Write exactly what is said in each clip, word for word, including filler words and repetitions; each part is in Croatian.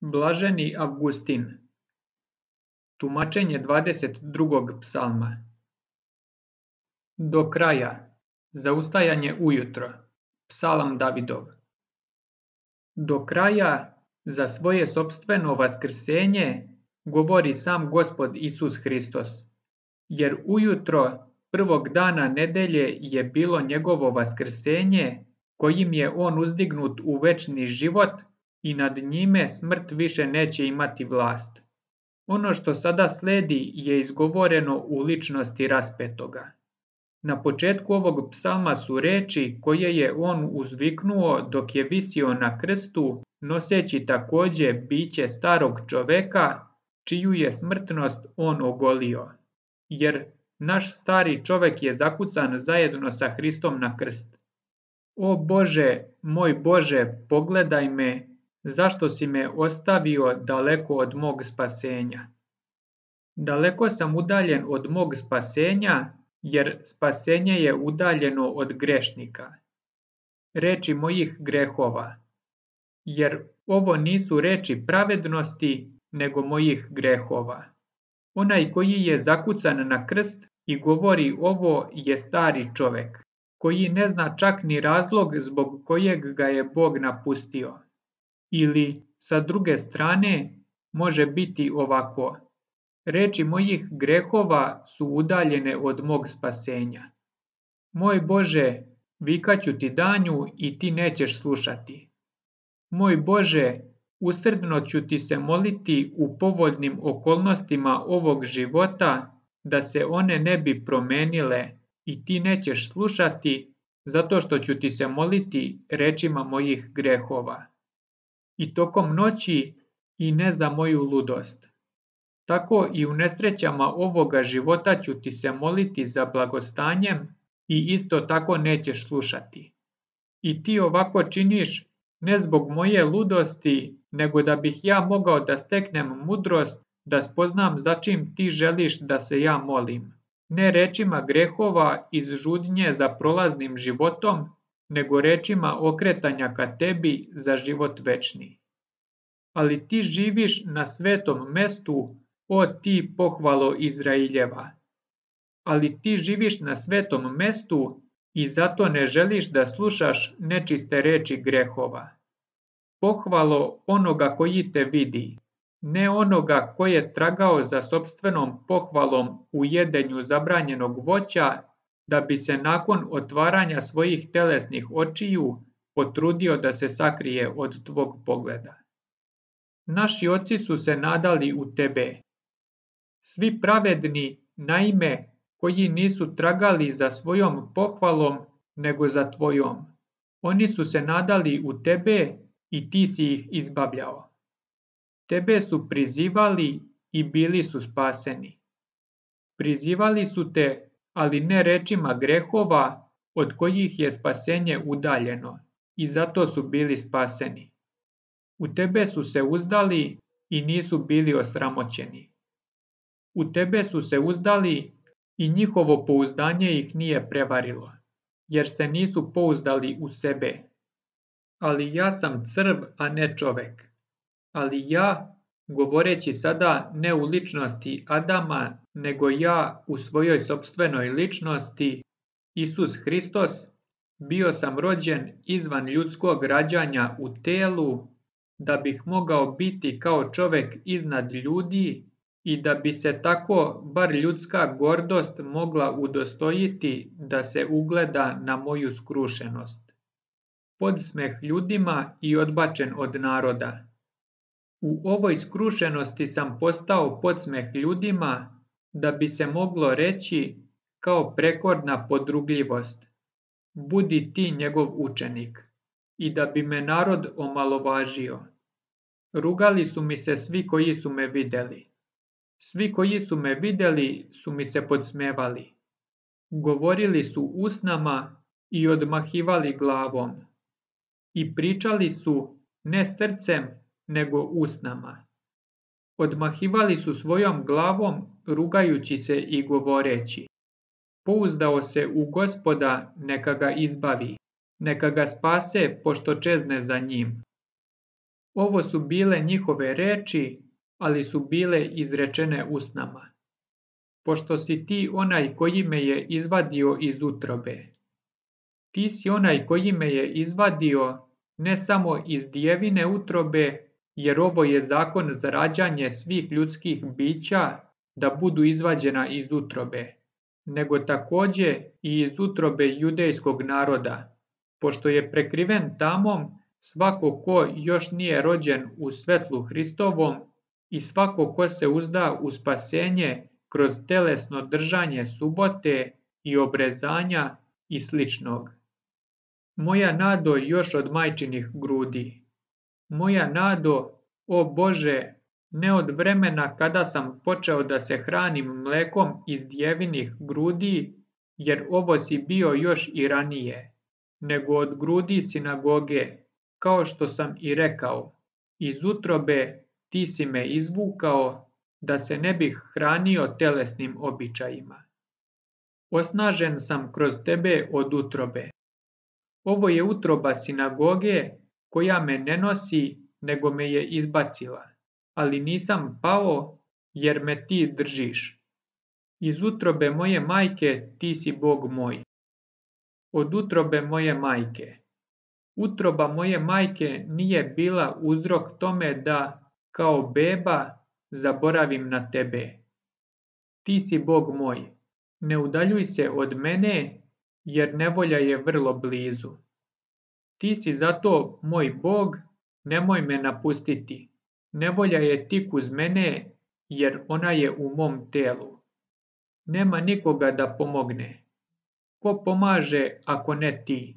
Blaženi Avgustin. Tumačenje dvadeset drugog psalma. Do kraja. Zaustajanje ujutro. Psalam Davidov. Do kraja, za svoje sopstveno vaskrsenje, govori sam Gospod Isus Hristos. Jer ujutro prvog dana nedelje je bilo njegovo vaskrsenje, kojim je on uzdignut u večni život i nad njime smrt više neće imati vlast. Ono što sada sledi je izgovoreno u ličnosti raspetoga. Na početku ovog psalma su reči koje je on uzviknuo dok je visio na krstu, noseći takođe biće starog čoveka, čiju je smrtnost on ogolio. Jer naš stari čovek je zakucan zajedno sa Hristom na krst. O Bože, moj Bože, pogledaj me, zašto si me ostavio daleko od mog spasenja? Daleko sam udaljen od mog spasenja, jer spasenje je udaljeno od grešnika. Reči mojih grehova. Jer ovo nisu reči pravednosti, nego mojih grehova. Onaj koji je zakucan na krst i govori ovo je stari čovek, koji ne zna čak ni razlog zbog kojeg ga je Bog napustio. Ili, sa druge strane, može biti ovako. Reči mojih grehova su udaljene od mog spasenja. Moj Bože, vikaću ti danju i ti nećeš slušati. Moj Bože, usrdno ću ti se moliti u povoljnim okolnostima ovog života, da se one ne bi promenile i ti nećeš slušati, zato što ću ti se moliti rečima mojih grehova. I tokom noći i ne za moju ludost. Tako i u nesrećama ovoga života ću ti se moliti za blagostanjem i isto tako nećeš slušati. I ti ovako činiš ne zbog moje ludosti, nego da bih ja mogao da steknem mudrost, da spoznam za čim ti želiš da se ja molim. Ne rečima grehova iz žudnje za prolaznim životom, nego rečima okretanja ka tebi za život večni. Ali ti živiš na svetom mestu, o ti pohvalo Izraeljeva. Ali ti živiš na svetom mestu i zato ne želiš da slušaš nečiste reči grehova. Pohvalo onoga koji te vidi, ne onoga koji je tragao za sopstvenom pohvalom u jedenju zabranjenog voća, da bi se nakon otvaranja svojih telesnih očiju potrudio da se sakrije od tvog pogleda. Naši oci su se nadali u tebe. Svi pravedni, naime, koji nisu tragali za svojom pohvalom, nego za tvojom. Oni su se nadali u tebe i ti si ih izbavljao. Tebe su prizivali i bili su spaseni. Prizivali su te, ali ne rečima grehova, od kojih je spasenje udaljeno, i zato su bili spaseni. U tebe su se uzdali i nisu bili osramoćeni. U tebe su se uzdali i njihovo pouzdanje ih nije prevarilo, jer se nisu pouzdali u sebe. Ali ja sam crv, a ne čovek. Ali ja, govoreći sada ne u ličnosti Adama, nego ja u svojoj sopstvenoj ličnosti, Isus Hristos, bio sam rođen izvan ljudskog rađanja u telu, da bih mogao biti kao čovek iznad ljudi i da bi se tako bar ljudska gordost mogla udostojiti da se ugleda na moju skrušenost. Podsmeh ljudima i odbačen od naroda. U ovoj skrušenosti sam postao podsmeh ljudima, da bi se moglo reći kao prekorna podrugljivost. Budi ti njegov učenik. I da bi me narod omalovažio. Rugali su mi se svi koji su me videli. Svi koji su me videli su mi se podsmevali. Govorili su usnama i odmahivali glavom. I pričali su ne srcem, nego usnama. Odmahivali su svojom glavom, rugajući se i govoreći. Pouzdao se u Gospoda, neka ga izbavi, neka ga spase pošto čezne za njim. Ovo su bile njihove reči, ali su bile izrečene usnama. Pošto si ti onaj koji me je izvadio iz utrobe. Ti si onaj koji me je izvadio ne samo iz djevine utrobe, jer ovo je zakon za rađanje svih ljudskih bića da budu izvađena iz utrobe, nego takođe i iz utrobe judejskog naroda, pošto je prekriven tamom svako ko još nije rođen u svetlu Hristovom i svako ko se uzda u spasenje kroz telesno držanje subote i obrezanja i sličnog. Moja nado još od majčinih grudi. Moja nado, o Bože, ne od vremena kada sam počeo da se hranim mlekom iz djevinih grudi, jer ovo si bio još i ranije, nego od grudi sinagoge, kao što sam i rekao, iz utrobe ti si me izvukao, da se ne bih hranio telesnim običajima. Osnažen sam kroz tebe od utrobe. Ovo je utroba sinagoge koja me ne nosi, nego me je izbacila, ali nisam pao jer me ti držiš. Iz utrobe moje majke ti si Bog moj. Od utrobe moje majke. Utroba moje majke nije bila uzrok tome da, kao beba, zaboravim na tebe. Ti si Bog moj. Ne udaljuj se od mene, jer nevolja je vrlo blizu. Ti si zato moj Bog, nemoj me napustiti. Nevolja je tik uz mene, jer ona je u mom telu. Nema nikoga da pomogne. Ko pomaže ako ne ti?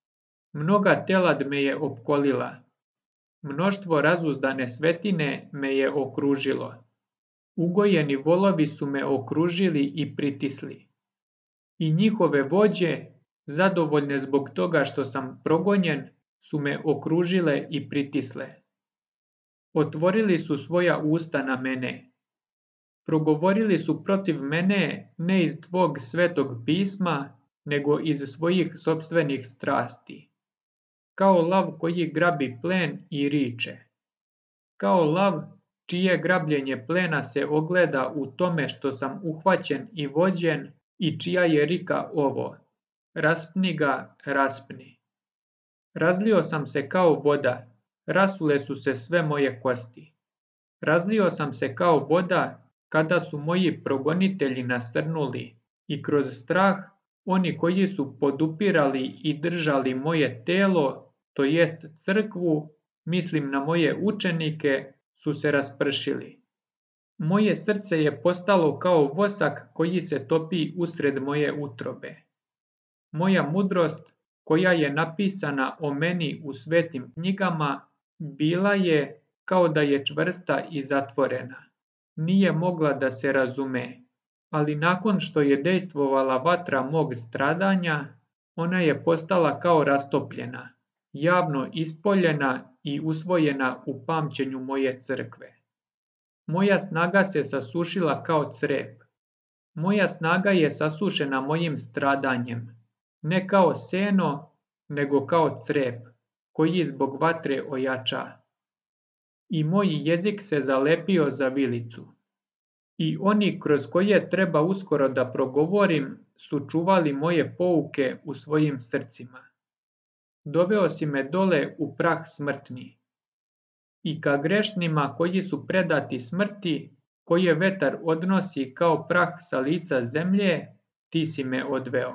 Mnoga telad me je opkolila. Mnoštvo razuzdane svetine me je okružilo. Ugojeni volovi su me okružili i pritisli. I njihove vođe, zadovoljne zbog toga što sam progonjen, su me okružile i pritisle. Otvorili su svoja usta na mene. Progovorili su protiv mene ne iz tvog svetog pisma, nego iz svojih sopstvenih strasti. Kao lav koji grabi plen i riče. Kao lav čije grabljenje plena se ogleda u tome što sam uhvaćen i vođen i čija je rika ovo. Raspni ga, raspni. Razlio sam se kao voda, rasule su se sve moje kosti. Razlio sam se kao voda kada su moji progonitelji nasrnuli i kroz strah oni koji su podupirali i držali moje telo, to jest crkvu, mislim na moje učenike, su se raspršili. Moje srce je postalo kao vosak koji se topi usred moje utrobe. Moja mudrost, koja je napisana o meni u svetim knjigama, bila je kao da je čvrsta i zatvorena. Nije mogla da se razume, ali nakon što je dejstvovala vatra mog stradanja, ona je postala kao rastopljena, javno ispoljena i usvojena u pamćenju moje crkve. Moja snaga se sasušila kao crep. Moja snaga je sasušena mojim stradanjem, ne kao seno, nego kao crep, koji zbog vatre ojača. I moj jezik se zalepio za vilicu. I oni kroz koje treba uskoro da progovorim su čuvali moje pouke u svojim srcima. Doveo si me dole u prah smrtni. I ka grešnima koji su predati smrti, koje vetar odnosi kao prah sa lica zemlje, ti si me odveo.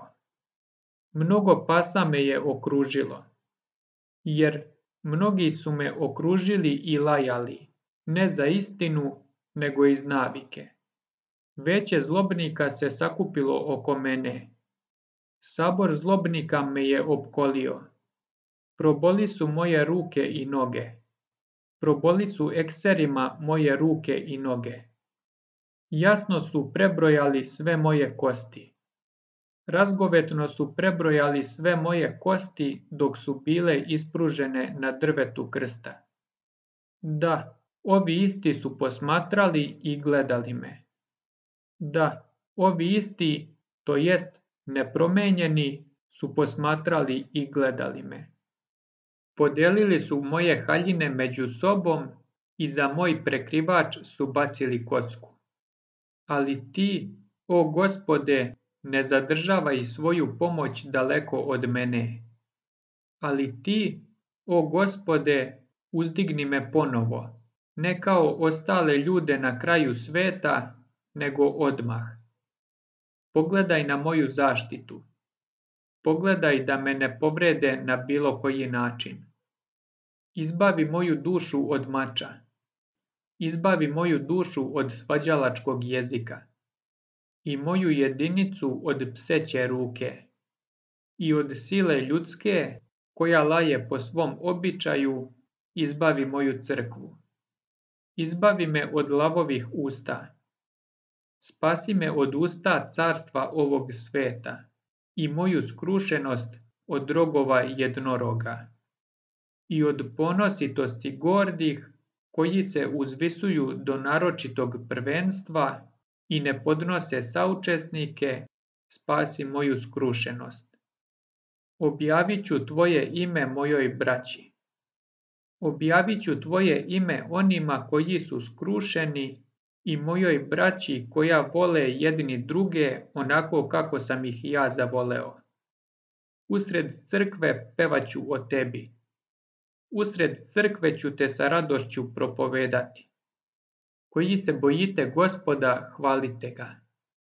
Mnogo pasa me je okružilo, jer mnogi su me okružili i lajali, ne za istinu, nego iz navike. Veće zlobnika se sakupilo oko mene. Sabor zlobnika me je opkolio. Proboli su moje ruke i noge. Proboli su ekserima moje ruke i noge. Jasno su prebrojali sve moje kosti. Razgovetno su prebrojali sve moje kosti dok su bile ispružene na drvetu krsta. Da, ovi isti su posmatrali i gledali me. Da, ovi isti, to jest nepromenjeni, su posmatrali i gledali me. Podelili su moje haljine među sobom i za moj prekrivač su bacili kocku. Ali ti, o Gospode, ne zadržavaj svoju pomoć daleko od mene. Ali ti, o Gospode, uzdigni me ponovo, ne kao ostale ljude na kraju sveta, nego odmah. Pogledaj na moju zaštitu. Pogledaj da me ne povrede na bilo koji način. Izbavi moju dušu od mača. Izbavi moju dušu od svađalačkog jezika i moju jedinicu od pseće ruke i od sile ljudske koja laje po svom običaju, izbavi moju crkvu. Izbavi me od lavovih usta. Spasi me od usta carstva ovog sveta i moju skrušenost od rogova jednoroga i od ponositosti gordih koji se uzvisuju do naročitog prvenstva i ne podnose saučesnike, spasi moju skrušenost. Objavit ću tvoje ime mojoj braći. Objavit ću tvoje ime onima koji su skrušeni i mojoj braći koja vole jedni druge onako kako sam ih ja zavoleo. Usred crkve pevaću o tebi. Usred crkve ću te sa radošću propovedati. Koji se bojite Gospoda, hvalite ga.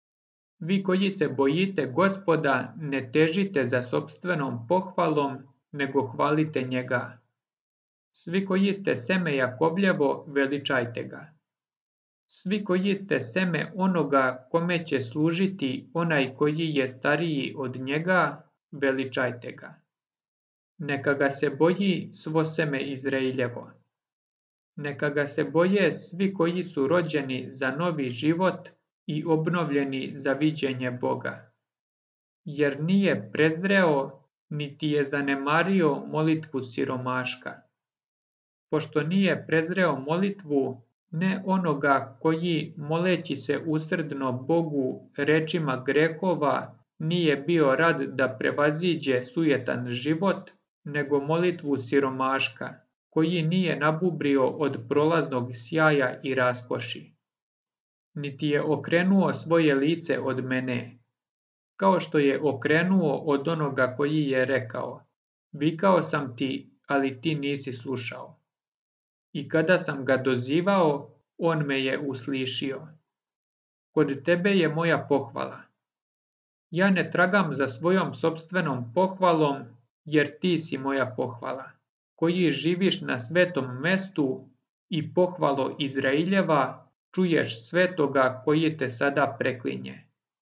Vi koji se bojite Gospoda, ne težite za sopstvenom pohvalom, nego hvalite njega. Svi koji ste seme Jakovljevo, veličajte ga. Svi koji ste seme onoga kome će služiti onaj koji je stariji od njega, veličajte ga. Neka ga se boji svo seme Izrailjevo. Neka ga se boje svi koji su rođeni za novi život i obnovljeni za viđenje Boga. Jer nije prezreo, niti je zanemario molitvu siromaška. Pošto nije prezreo molitvu, ne onoga koji, moleći se usrdno Bogu rečima grehova, nije bio rad da prevaziđe sujetan život, nego molitvu siromaška, koji nije nabubrio od prolaznog sjaja i raskoši. Niti je okrenuo svoje lice od mene, kao što je okrenuo od onoga koji je rekao, vikao sam ti, ali ti nisi slušao. I kada sam ga dozivao, on me je uslišio. Kod tebe je moja pohvala. Ja ne tragam za svojom sopstvenom pohvalom, jer ti si moja pohvala, koji živiš na svetom mestu i pohvalo Izrailjeva, čuješ svetoga koji te sada preklinje.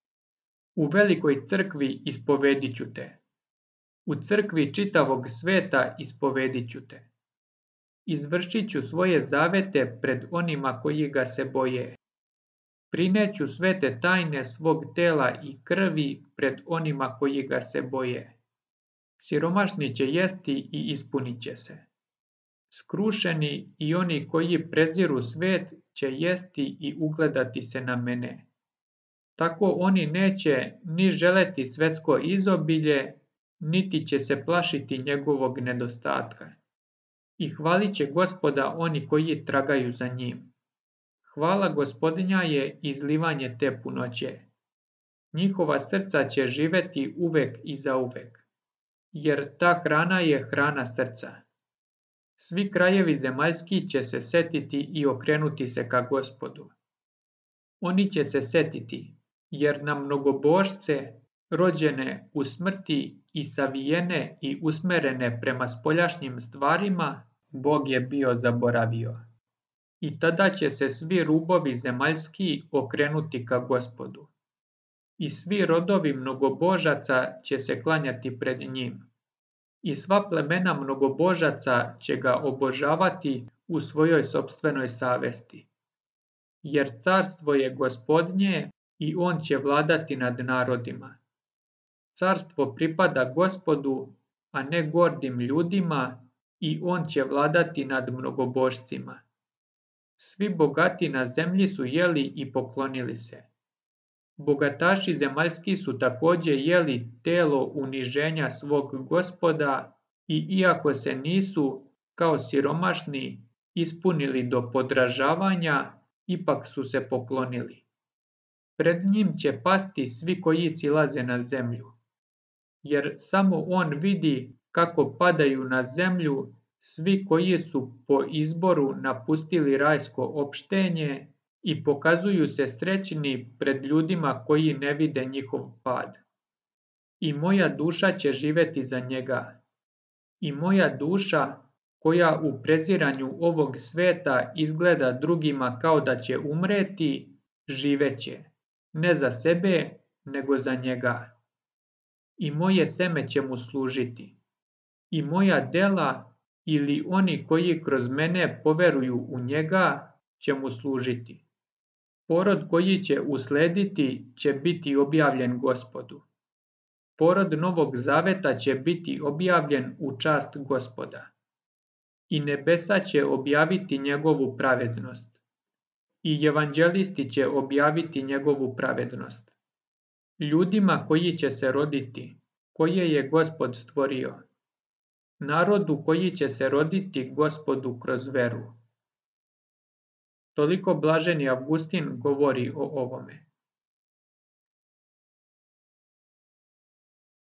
U velikoj crkvi ispovedit ću te. U crkvi čitavog sveta ispovedit ću te. Izvršit ću svoje zavete pred onima koji ga se boje. Prineću svete tajne svog tela i krvi pred onima koji ga se boje. Siromašni će jesti i ispunit će se. Skrušeni i oni koji preziru svet će jesti i ugledati se na mene. Tako oni neće ni želeti svetsko izobilje, niti će se plašiti njegovog nedostatka. I hvalit će Gospoda oni koji tragaju za njim. Hvala Gospodinja je izlivanje te punoće. Njihova srca će živeti uvek i zauvek, jer ta hrana je hrana srca. Svi krajevi zemaljski će se setiti i okrenuti se ka Gospodu. Oni će se setiti, jer na mnogobožce, rođene u smrti i savijene i usmerene prema spoljašnjim stvarima, Bog je bio zaboravio. I tada će se svi rubovi zemaljski okrenuti ka Gospodu. I svi rodovi mnogobožaca će se klanjati pred njim. I sva plemena mnogobožaca će ga obožavati u svojoj sopstvenoj savesti. Jer carstvo je Gospodnje i on će vladati nad narodima. Carstvo pripada Gospodu, a ne gordim ljudima, i on će vladati nad mnogobožcima. Svi bogati na zemlji su jeli i poklonili se. Bogataši zemaljski su takođe jeli telo uniženja svog Gospoda i iako se nisu, kao siromašni, ispunili do podražavanja, ipak su se poklonili. Pred njim će pasti svi koji silaze na zemlju, jer samo on vidi kako padaju na zemlju svi koji su po izboru napustili rajsko opštenje i pokazuju se srećni pred ljudima koji ne vide njihov pad. I moja duša će živeti za njega. I moja duša, koja u preziranju ovog sveta izgleda drugima kao da će umreti, živeće, ne za sebe, nego za njega. I moje seme će mu služiti. I moja dela ili oni koji kroz mene poveruju u njega će mu služiti. Porod koji će uslediti će biti objavljen Gospodu. Porod Novog Zaveta će biti objavljen u čast Gospoda. I nebesa će objaviti njegovu pravednost. I evanđelisti će objaviti njegovu pravednost. Ljudima koji će se roditi, koje je Gospod stvorio. Narodu koji će se roditi Gospodu kroz veru. Toliko blaženi Avgustin govori o ovome.